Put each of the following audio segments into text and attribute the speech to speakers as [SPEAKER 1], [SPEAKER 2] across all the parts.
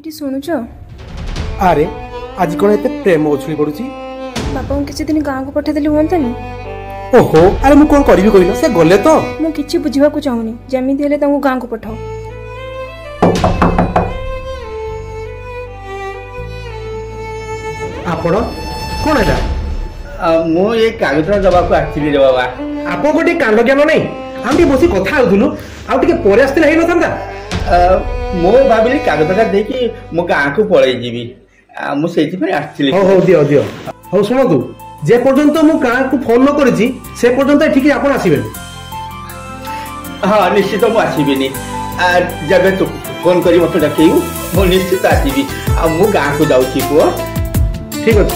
[SPEAKER 1] ये शुणुच
[SPEAKER 2] अरे आज कौन एते प्रेम उछली पड़ुची
[SPEAKER 1] बापा को किसी दिन गाँव को पठेदेली हुअंतानी।
[SPEAKER 2] ओहो अरे मु कौन करिवि कहिनो से गले तो
[SPEAKER 1] मु किछि बुझिबा को चाहुनी जेमिति हेले तांको गाँव को पठाओ।
[SPEAKER 2] आपण कोन एटा
[SPEAKER 3] मु ये कागज दबा को आछिली रे बाबा
[SPEAKER 2] आपन गोटे कांड ज्ञान नै हम टी बसी कथा होथुलु आ टिके परे आस्ते नै नथंदा
[SPEAKER 3] मो भाबिली कागजटा देखि मो गाँ को पळै जीवी मु सेति पर आछिली।
[SPEAKER 2] हो दियो दियो हो सुनतु जे पर्यंत मु गाँ को फोन न करिछि से पर्यंत ठीक आपन आसीबे।
[SPEAKER 3] हां निश्चित मु आसीबिनी जब तू फोन करी मते डकेयु मु निश्चित आसीबी मु गाँ को जाउछि पुओ।
[SPEAKER 2] ठीक अछि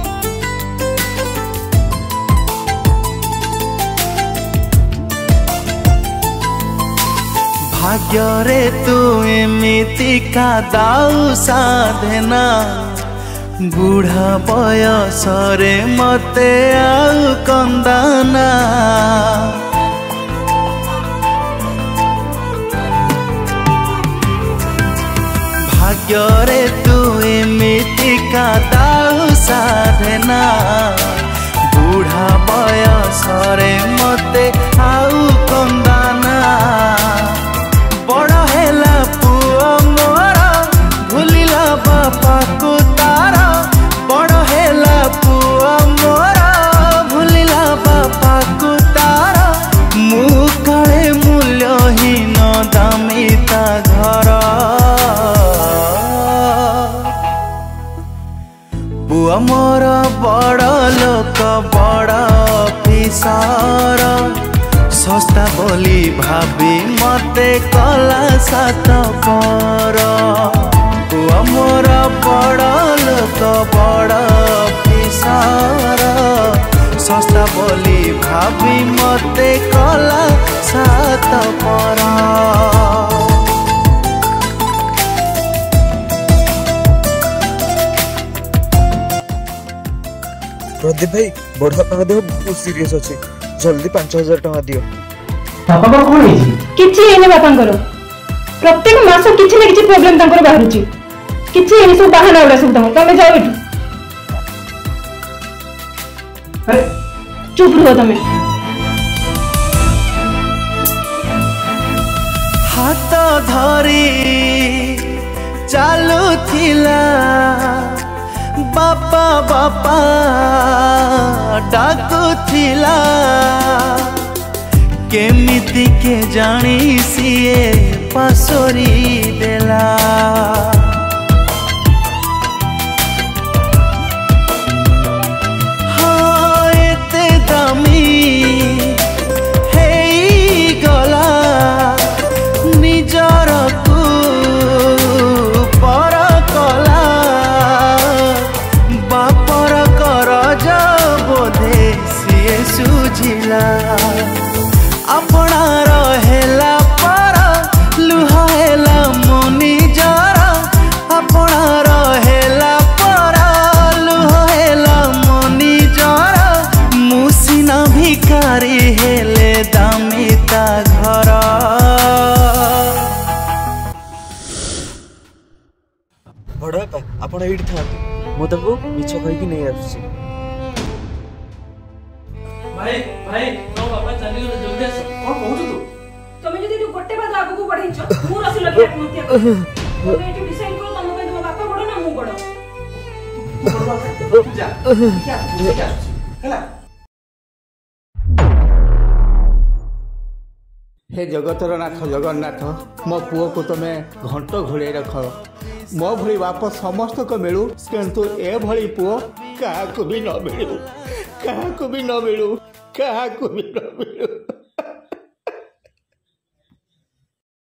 [SPEAKER 4] भाग्य रे तू एमिति का दाऊ साधना बुढ़ा बयस रे मते आउ कंदाना भाग्य रे तू एमिति का दाऊ साधना बुढ़ा बयस रे मते आउ कंदाना बड़ हेला पुआ मोर भूलिला बापा को तारा बड़ हेला पुआ मोर भूलिला बापा को तारा मु काले मूल्यहीन दामिता घर पुआ मोर बड़ लोक बड़ अफिसर सस्ता बोली भाभी मते कला सात पर पुआ मोर बड़ लोक बड़ अफिसर सस्ता बोली भाभी मते कला सात पर।
[SPEAKER 5] प्रदीप भाई बड़ बापा देह बहुत सीरियस अच्छे जल्दी 5000 टका दियो।
[SPEAKER 2] बापा को कोन हेछि
[SPEAKER 1] किछि एने बापांकर प्रत्येक मास किछि न किछि प्रॉब्लम तांकर बाहरुछि किछि एने सब बहाना उडा सब तमे जाओ एठु।
[SPEAKER 2] अरे
[SPEAKER 1] चुप रहो तमे।
[SPEAKER 4] हाथ धरी चालू थिला बापा बापा डाकू थिला केमिति के जानी सीए पासोरी देला हाँ एते दामी हेई गला निजर को पर कला बापर करज बोधे सीए सुझिला अपना रहेला पर लुहाएला मुनि जरा अपना रहेला पर लुहाएला मुनि जरा मुसिना भिकारी हेले दामिता घर।
[SPEAKER 5] बड़ बापा आपण एठी थांतु मो तको मिछ कहि कि नै आसुची।
[SPEAKER 6] भाई भाई तो बाबा चली गयो जल्दी आस कोन कहू तू
[SPEAKER 1] तमे जदी गोटे बात आगु को बढ़ैछ मु रसी लगे आत्महत्या कर तमे एठी डिसाइड करो तमे पे तुम बापा बड़ ना मु बड़
[SPEAKER 6] तू बड़ तू जा क्या हैला।
[SPEAKER 3] हे जगतर नाथ जगन्नाथ मो पुओ को तमे घंट घोड़े रख मो भली बाप समस्त को मिलू किंतु ए भली पुओ क्या भी न मिलू क्या भी न मिलू क्या भी न मिलू।